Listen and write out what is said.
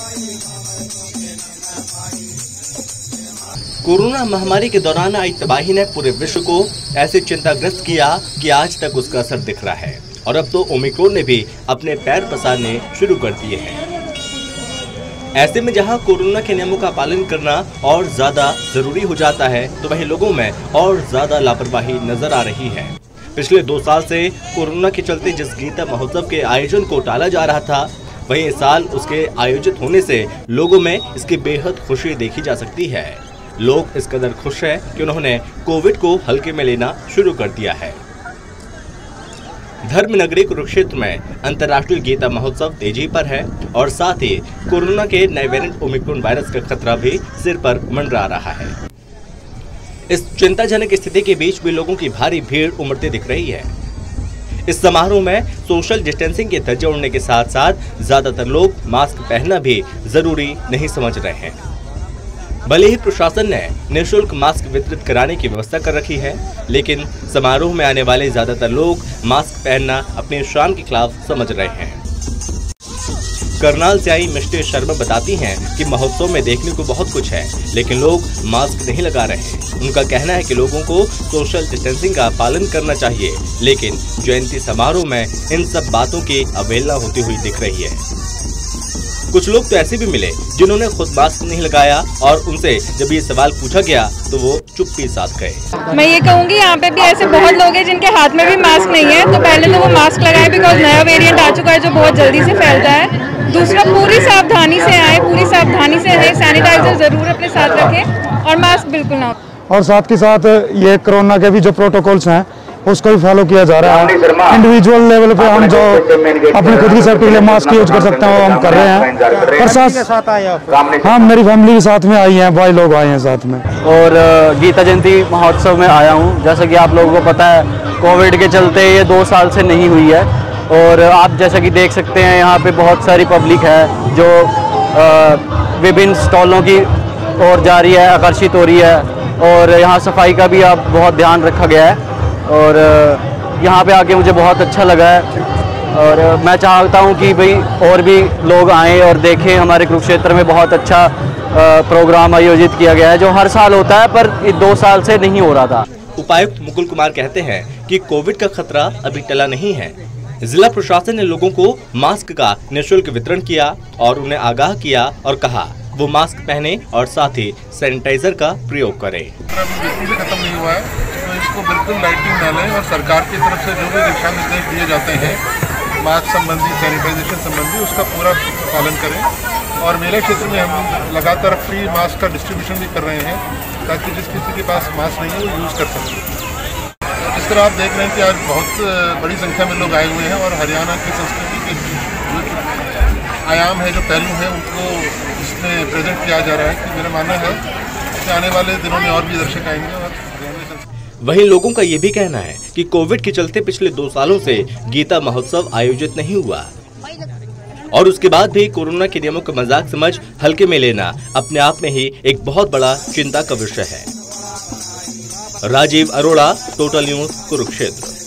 Corona महामारी के दौरान आई तबाही ने पूरे विश्व को ऐसे चिंताग्रस्त किया कि आज तक उसका असर दिख रहा है और अब तो ओमिक्रॉन ने भी अपने पैर पसारने शुरू कर दिए हैं। ऐसे में जहां कोरोना के नियमों का पालन करना और ज्यादा जरूरी हो जाता है, तो वहीं लोगों में और ज्यादा लापरवाही नजर आ रही है। पिछले 2 साल से कोरोना के चलते जिस गीता महोत्सव के आयोजन को टाला जा रहा था, वहीं इस साल उसके आयोजित होने से लोगों में इसकी बेहद खुशी देखी जा सकती है। लोग इस कदर खुश हैं कि उन्होंने कोविड को हल्के में लेना शुरू कर दिया है। धर्म नगरी कुरुक्षेत्र में अंतर्राष्ट्रीय गीता महोत्सव तेजी पर है और साथ ही कोरोना के नए वेरिएंट ओमिक्रॉन वायरस का खतरा भी सिर पर मंडरा रहा है। इस चिंताजनक स्थिति के बीच भी लोगों की भारी भीड़ उमड़ती दिख रही है। इस समारोह में सोशल डिस्टेंसिंग के धज्जे उड़ने के साथ साथ ज्यादातर लोग मास्क पहनना भी जरूरी नहीं समझ रहे हैं। भले ही प्रशासन ने निःशुल्क मास्क वितरित कराने की व्यवस्था कर रखी है, लेकिन समारोह में आने वाले ज्यादातर लोग मास्क पहनना अपनी शान के खिलाफ समझ रहे हैं। करनाल से आई मिष्टी शर्मा बताती हैं कि महोत्सव में देखने को बहुत कुछ है, लेकिन लोग मास्क नहीं लगा रहे। उनका कहना है कि लोगों को सोशल डिस्टेंसिंग का पालन करना चाहिए, लेकिन जयंती समारोह में इन सब बातों की अवहेलना होती हुई दिख रही है। कुछ लोग तो ऐसे भी मिले जिन्होंने खुद मास्क नहीं लगाया और उनसे जब ये सवाल पूछा गया तो वो चुप्पी साध गए। मैं ये कहूँगी यहाँ पे भी ऐसे बहुत लोग हैं जिनके हाथ में भी मास्क नहीं है, तो पहले तो वो मास्क लगाए, बिकॉज नया वेरिएंट आ चुका है जो बहुत जल्दी से फैलता है। दूसरा, पूरी सावधानी से आए, पूरी सावधानी से रहे, सैनिटाइजर जरूर अपने साथ रखें और मास्क बिल्कुल ना। और साथ के साथ ये कोरोना के भी जो प्रोटोकॉल्स हैं उसको भी फॉलो किया जा रहा है। इंडिविजुअल लेवल पे हम जो अपने खुद की सेफ्टी के लिए मास्क यूज कर सकते हैं वो हम कर रहे हैं। और साथ हाँ, मेरी फैमिली भी साथ में आई है, भाई लोग आए हैं साथ में। और गीता जयंती महोत्सव में आया हूँ। जैसा कि आप लोगों को पता है, कोविड के चलते ये 2 साल से नहीं हुई है और आप जैसा कि देख सकते हैं यहाँ पे बहुत सारी पब्लिक है जो विभिन्न स्टॉलों की ओर जा रही है, आकर्षित हो रही है और यहाँ सफाई का भी अब बहुत ध्यान रखा गया है और यहाँ पे आके मुझे बहुत अच्छा लगा है और मैं चाहता हूँ कि भाई और भी लोग आएँ और देखें। हमारे कुरुक्षेत्र में बहुत अच्छा प्रोग्राम आयोजित किया गया है जो हर साल होता है, पर 2 साल से नहीं हो रहा था। उपायुक्त मुकुल कुमार कहते हैं कि कोविड का खतरा अभी टला नहीं है। जिला प्रशासन ने लोगों को मास्क का निःशुल्क वितरण किया और उन्हें आगाह किया और कहा वो मास्क पहने और साथ ही सैनिटाइजर का प्रयोग करें। खत्म नहीं हुआ है तो इसको बिल्कुल लाइटली ना लें और सरकार की तरफ से जो भी दिशा निर्देश दिए जाते हैं मास्क संबंधी, सैनिटाइजेशन संबंधी, उसका पूरा पालन करें। और मेरे क्षेत्र में हम लगातार फ्री मास्क का डिस्ट्रीब्यूशन भी कर रहे हैं ताकि जिस किसी के पास मास्क नहीं है वो यूज़ कर सके। जिस तरह आप देख रहे हैं कि आज बहुत बड़ी संख्या में लोग आए हुए हैं और हरियाणा की संस्कृति के जो आयाम है, जो पहलू हैं, उनको इसमें प्रेजेंट किया जा रहा है। कि मेरा मानना है कि आने वाले दिनों में और भी दर्शक आएंगे। और वहीं लोगों का ये भी कहना है कि कोविड के चलते पिछले 2 सालों से गीता महोत्सव आयोजित नहीं हुआ और उसके बाद भी कोरोना के नियमों का मजाक समझ हल्के में लेना अपने आप में ही एक बहुत बड़ा चिंता का विषय है। Rajeev Arora, total news, Kurukshetra.